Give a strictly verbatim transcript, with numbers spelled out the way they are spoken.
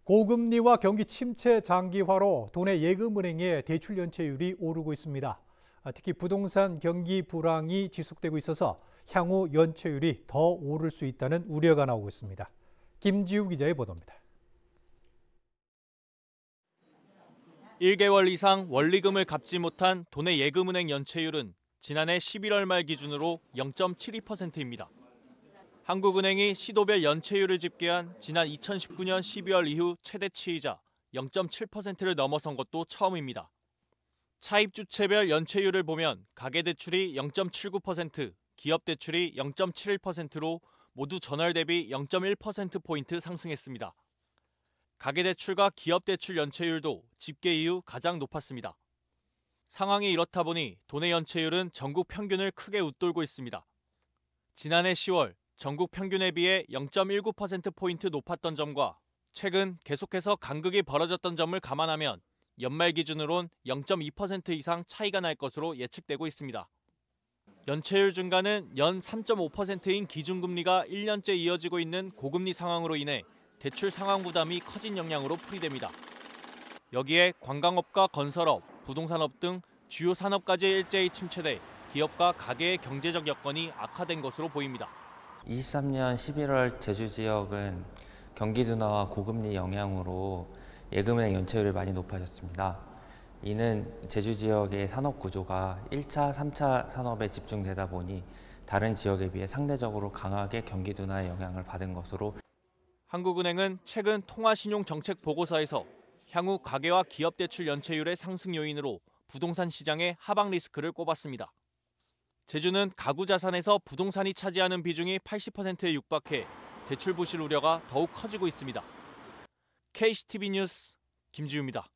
고금리와 경기 침체 장기화로 도내 예금은행의 대출 연체율이 오르고 있습니다. 특히 부동산 경기 불황이 지속되고 있어서 향후 연체율이 더 오를 수 있다는 우려가 나오고 있습니다. 김지우 기자의 보도입니다. 일 개월 이상 원리금을 갚지 못한 도내 예금은행 연체율은 지난해 십일월 말 기준으로 영 점 칠이 퍼센트입니다. 한국은행이 시도별 연체율을 집계한 지난 이천십구 년 십이월 이후 최대치이자 영 점 칠 퍼센트를 넘어선 것도 처음입니다. 차입주체별 연체율을 보면 가계대출이 영 점 칠구 퍼센트, 기업대출이 영 점 칠일 퍼센트로 모두 전월 대비 영 점 일 퍼센트포인트 상승했습니다. 가계대출과 기업대출 연체율도 집계 이후 가장 높았습니다. 상황이 이렇다 보니 도내 연체율은 전국 평균을 크게 웃돌고 있습니다. 지난해 시월 전국 평균에 비해 영 점 일구 퍼센트포인트 높았던 점과 최근 계속해서 간극이 벌어졌던 점을 감안하면 연말 기준으론 영 점 이 퍼센트 이상 차이가 날 것으로 예측되고 있습니다. 연체율 증가는 연 삼 점 오 퍼센트인 기준금리가 일 년째 이어지고 있는 고금리 상황으로 인해 대출 상환 부담이 커진 영향으로 풀이됩니다. 여기에 관광업과 건설업, 부동산업 등 주요 산업까지 일제히 침체돼 기업과 가계의 경제적 여건이 악화된 것으로 보입니다. 이십삼 년 십일월 제주 지역은 경기 둔화와 고금리 영향으로 예금은행 연체율이 많이 높아졌습니다. 이는 제주 지역의 산업 구조가 일 차, 삼 차 산업에 집중되다 보니 다른 지역에 비해 상대적으로 강하게 경기 둔화의 영향을 받은 것으로 한국은행은 최근 통화신용정책 보고서에서 향후 가계와 기업대출 연체율의 상승 요인으로 부동산 시장의 하방 리스크를 꼽았습니다. 제주는 가구 자산에서 부동산이 차지하는 비중이 팔십 퍼센트에 육박해 대출 부실 우려가 더욱 커지고 있습니다. 케이씨티비 뉴스 김지우입니다.